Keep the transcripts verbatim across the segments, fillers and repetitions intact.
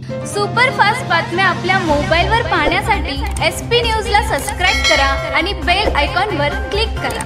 Superfast बातम्या आपल्या मोबाईलवर पाहण्यासाठी एस पी न्यूजला सबस्क्राईब करा आणि बेल आयकॉनवर क्लिक करा।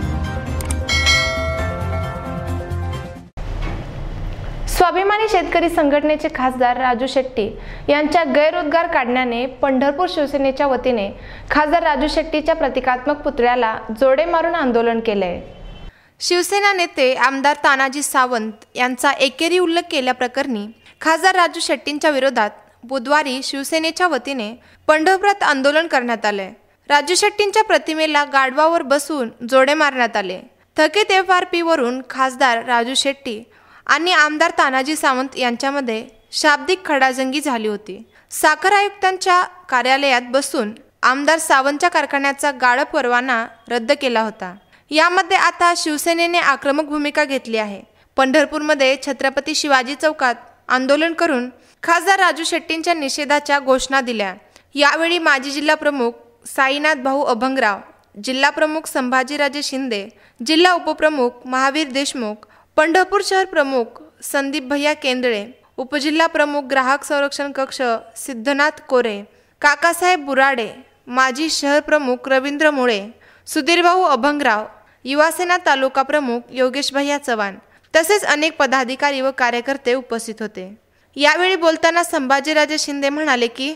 स्वाभिमानी शेतकरी संघटनेचे खासदार राजू शेट्टी यांच्या गैररोजगार काढण्याने पंढरपूर शिवसेनेच्या वतीने खासदार राजू शेट्टीच्या प्रतिकात्मक पुतळ्याला जोडे मारून आंदोलन केले। शिवसेना नेते आमदार तानाजी सावंत यांचा एकेरी उल्लेख केल्याप्रकरणी खासदार राजू शेट्टींच्या विरोधात बुधवारी शिवसेनेच्या वतीने पंढरपुरात आंदोलन करण्यात आले। राजू शेट्टींच्या प्रतिमेला गाढवावर बसून जोडे मारण्यात आले। थकीत एफ आर पी वरून खासदार राजू शेट्टी आणि आमदार तानाजी सावंत यांच्यामध्ये शाब्दिक खडाजंगी झाली होती। साखर आयुक्तांच्या कार्यालयात बसून आमदार सावंतच्या कारखान्याचा गाळप परवाना रद्द केला होता। यामध्ये आता शिवसेनेने आक्रमक भूमिका घेतली आहे। पंढरपूरमध्ये छत्रपती शिवाजी चौकात आंदोलन करून खासदार राजू शेट्टींच्या निषेधाच्या घोषणा दिल्या। यावेळी माजी जिल्हा प्रमुख साईनाथ भाऊ अभंगराव, जिल्हा प्रमुख संभाजीराजे शिंदे, जिल्हा उपप्रमुख महावीर देशमुख, पंढरपूर शहर प्रमुख संदीप भैया केंद्रे, उपजिल्हा प्रमुख ग्राहक संरक्षण कक्ष सिद्धनाथ कोरे, काकासाहेब बुराडे, माजी शहर प्रमुख रवींद्र मुळे, सुधीरभाऊ अभंगराव, युवासेना तालुका प्रमुख योगेश भैया चव्हाण तसेच अनेक पदाधिकारी व कार्यकर्ते उपस्थित होते। यावेळी बोलताना संभाजीराजे शिंदे म्हणाले की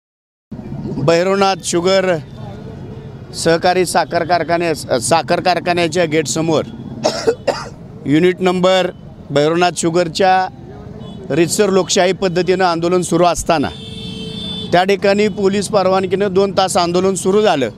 भैरवनाथ शुगर सहकारी साखर कारखाने साखर कारखान्याच्या गेटसमोर युनिट नंबर भैरवनाथ शुगरच्या रितसर लोकशाही पद्धतीनं आंदोलन सुरू असताना त्या ठिकाणी पोलीस परवानगीने दोन तास आंदोलन सुरू झालं।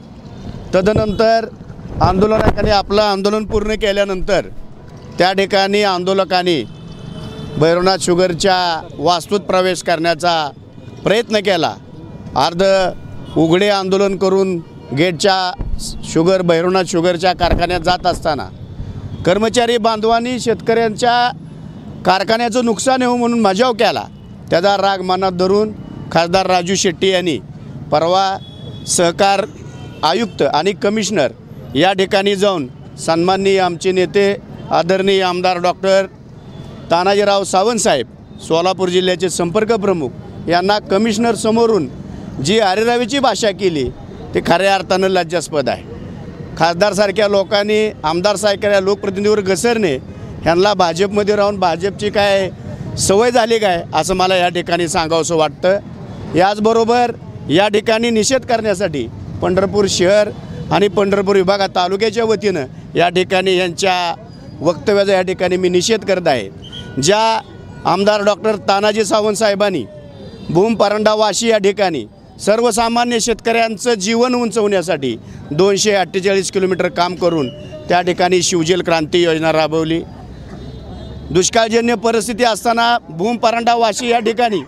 तदनंतर आंदोलकांनी आपलं आंदोलन पूर्ण केल्यानंतर त्या ठिकाणी आंदोलकांनी भैरवनाथ शुगरच्या वास्तूत प्रवेश करण्याचा प्रयत्न केला। अर्ध उघडे आंदोलन करून गेटच्या शुगर भैरवनाथ शुगरच्या कारखान्यात जात असताना कर्मचारी बांधवांनी शेतकऱ्यांच्या कारखान्याचं नुकसान होऊ म्हणून मजाव केला। त्याचा राग मनात धरून खासदार राजू शेट्टी यांनी परवा सहकार आयुक्त आणि कमिशनर या ठिकाणी जाऊन सन्माननीय आमचे नेते आदरणीय आमदार डॉक्टर तानाजीराव सावंत साहेब, सोलापूर जिल्ह्याचे संपर्क प्रमुख यांना कमिशनर समोरून जी अरेरावीची भाषा केली ते खऱ्या अर्थानं लज्जास्पद आहे। खासदारसारख्या लोकांनी आमदारसारख्या लोकप्रतिनिधीवर घसरणे ह्यांना भाजपमध्ये राहून भाजपची काय सवय झाली काय असं मला या ठिकाणी सांगावंसं वाटतं। याचबरोबर या ठिकाणी निषेध करण्यासाठी पंढरपूर शहर आणि पंढरपूर विभागात तालुक्याच्या वतीनं या ठिकाणी यांच्या वक्तव्याचा या ठिकाणी मी निषेध करत आहे। ज्या आमदार डॉक्टर तानाजी सावंत साहेबांनी भूम परंडा वाशी या ठिकाणी सर्वसामान्य शेतकऱ्यांचं जीवन उंचवण्यासाठी दोनशे अठ्ठेचाळीस किलोमीटर काम करून त्या ठिकाणी शिवजल क्रांती योजना राबवली। दुष्काळजन्य परिस्थिती असताना भूम परंडा वाशी या ठिकाणी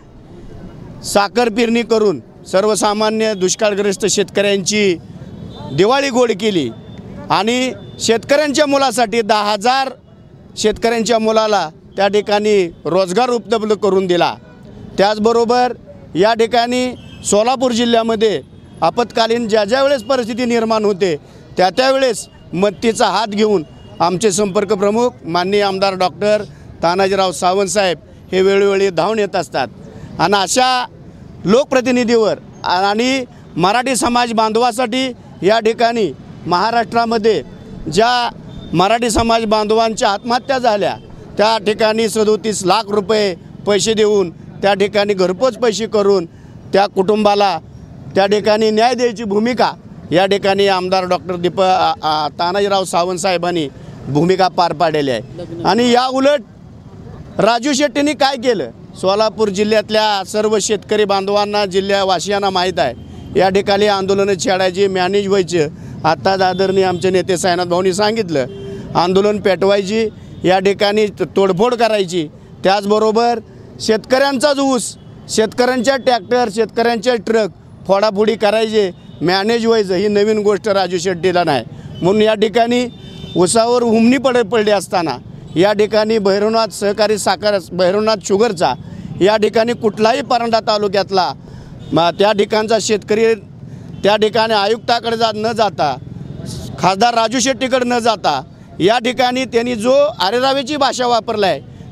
साखर पेरणी करून सर्वसामान्य दुष्काळग्रस्त शेतकऱ्यांची दिवाळी गोड केली आणि शेतकऱ्यांच्या मुलासाठी दहा हजार शेतकऱ्यांच्या मुलाला त्या ठिकाणी रोजगार उपलब्ध करून दिला। त्याचबरोबर या ठिकाणी सोलापूर जिल्ह्यामध्ये आपत्कालीन ज्या ज्या वेळेस परिस्थिती निर्माण होते त्या त्यावेळेस मदतीचा हात घेऊन आमचे संपर्क प्रमुख माननीय आमदार डॉक्टर तानाजीराव सावंत साहेब हे वेळोवेळी धावून येत असतात। आणि अशा लोकप्रतिनिधीवर आणि मराठी समाज बांधवासाठी या ठिकाणी महाराष्ट्रामध्ये ज्या मराठी समाज बांधवांच्या आत्महत्या झाल्या त्या ठिकाणी सदोतीस लाख रुपये पैसे देऊन त्या ठिकाणी घरपोच पैसे करून त्या कुटुंबाला त्या ठिकाणी न्याय द्यायची भूमिका या ठिकाणी आमदार डॉक्टर दीप तानाजीराव सावंत साहेबांनी भूमिका पार पाडलेली आहे। आणि या उलट राजू शेट्टींनी काय केलं सोलापूर जिल्ह्यातल्या सर्व शेतकरी बांधवांना जिल्ह्यावासियांना माहीत आहे। या ठिकाणी आंदोलनं छेडायची मॅनेज व्हायचं। आत्ताच आदरणीय आमचे नेते साईनाथ भाऊंनी सांगितलं आंदोलन पेटवायची, या ठिकाणी तोडफोड करायची। त्याचबरोबर शेतकऱ्यांचाच ऊस, शेतकऱ्यांच्या ट्रॅक्टर, शेतकऱ्यांचे ट्रक फोडाफोडी करायचे, मॅनेज व्हायचं ही नवीन गोष्ट राजू शेट्टीला नाही। म्हणून या ठिकाणी ऊसावर हुमणी पड पडली असताना या ठिकाणी भैरवनाथ सहकारी साखर भैरवनाथ शुगरचा या ठिकाणी कुठलाही परंडा तालुक्यातला त्या ठिकाणचा शेतकरी त्या ठिकाणी आयुक्ताकडे जात न जाता खासदार राजू शेट्टीकडे न जाता या ठिकाणी त्यांनी जो अरेरावीची भाषा वापरला आहे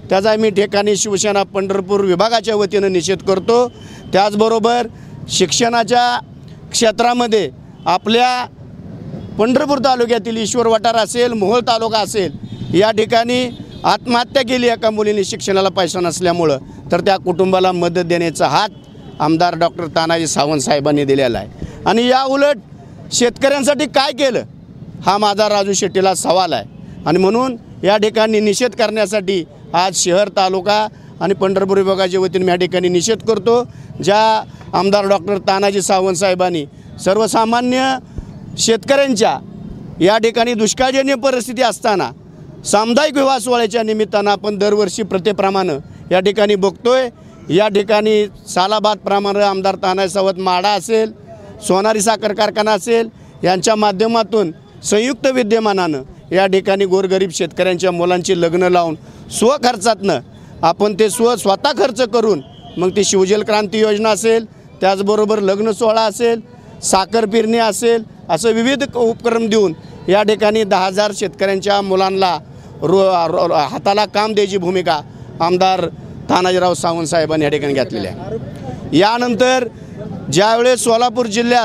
त्याचा मी ठिकाणी शिवसेना पंढरपूर विभागाच्या वतीनं निषेध करतो। त्याचबरोबर शिक्षणाच्या क्षेत्रामध्ये आपल्या पंढरपूर तालुक्यातील ईश्वर वटार असेल, मोहोळ तालुका असेल, या ठिकाणी आत्महत्या केली एका मुलीने शिक्षणाला पैसा नसल्यामुळं, तर त्या कुटुंबाला मदत देण्याचा हात आमदार डॉक्टर तानाजी सावंत साहेबांनी दिलेला आहे। आणि या उलट शेतकऱ्यांसाठी काय केलं हा माझा राजू शेट्टीला सवाल आहे। आणि म्हणून या ठिकाणी निषेध करण्यासाठी आज शहर, तालुका आणि पंढरपूर विभागाच्या वतीने मी या ठिकाणी निषेध करतो। ज्या आमदार डॉक्टर तानाजी सावंत साहेबांनी सर्वसामान्य शेतकऱ्यांच्या या ठिकाणी दुष्काळजन्य परिस्थिती असताना सामुदायिक विवाह सोहळ्याच्या निमित्तानं आपण दरवर्षी प्रथेप्रमाणे या ठिकाणी बघतोय, या ठिकाणी सालाबादप्रमाणे आमदार तानाजी सावंत माडा असेल, सोनारी साखर कारखाना असेल, यांच्या माध्यमातून संयुक्त विद्यमानानं या ठिकाणी गोरगरीब शेतकऱ्यांच्या मुलांची लग्न लावून स्वखर्चातनं आपण ते स्व स्वतः खर्च करून मग ती शिवजल क्रांती योजना असेल, त्याचबरोबर लग्न सोहळा असेल, साखर पेरणी असेल, असं विविध उपक्रम देऊन या ठिकाणी दहा हजार शेतकऱ्यांच्या मुलांना रो हाताला काम द्यायची भूमिका आमदार तानाजीराव सावंत साहेबांनी या ठिकाणी घेतलेली आहे। यानंतर ज्यावेळेस सोलापूर जिल्ह्यात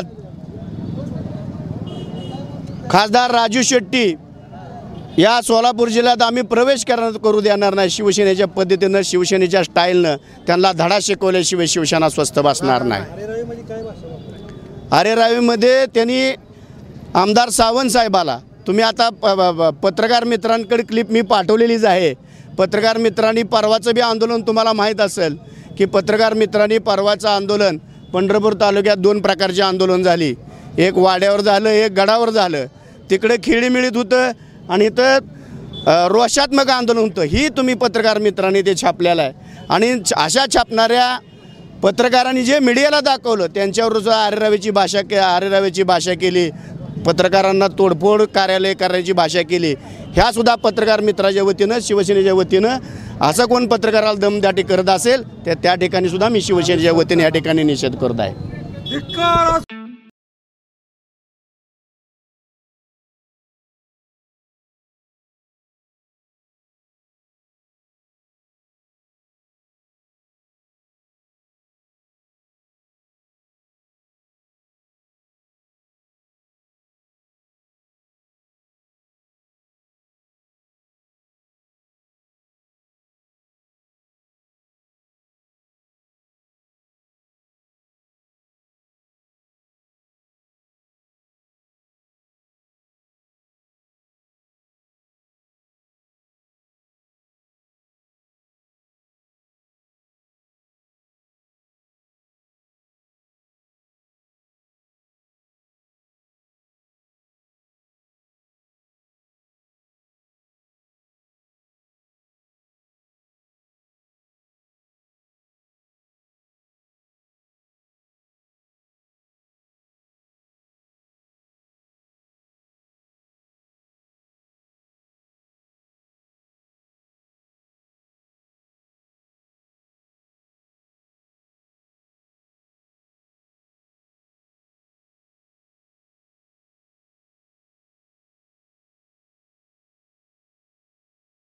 खासदार राजू शेट्टी या सोलापूर जिल्ह्यात आम्ही प्रवेश करणार करू देणार नाही शिवसेनेच्या पद्धतीनं, शिवसेनेच्या स्टाईलनं, त्यांना धडा शिकवल्याशिवाय शिवसेना स्वस्थ बसणार नाही। अरे रावीमध्ये त्यांनी आमदार सावंत साहेबाला, तुम्ही आता प पत्रकार मित्रांकडे क्लिप मी पाठवलेलीच आहे। पत्रकार मित्रांनी परवाचं बी आंदोलन तुम्हाला माहीत असेल की पत्रकार मित्रांनी परवाचं आंदोलन पंढरपूर तालुक्यात दोन प्रकारचे आंदोलन झाली, एक वाड्यावर झालं, एक गडावर झालं। तिकडे खेळीमिळीत होतं आणि इथं रोषात्मक आंदोलन होतं। ही तुम्ही पत्रकार मित्रांनी ते छापलेलं आहे। आणि अशा छापणाऱ्या पत्रकारांनी जे मीडियाला दाखवलं त्यांच्यावर आरेरावीची भाषा के आरेरावीची भाषा केली, पत्रकारांना तोडफोड कार्यालय करायची भाषा केली। ह्यासुद्धा पत्रकार मित्राच्या वतीनं, शिवसेनेच्या वतीनं असं कोण पत्रकाराला दमदाटी करत असेल तर त्या ठिकाणी सुद्धा मी शिवसेनेच्या वतीने या ठिकाणी निषेध करत आहे।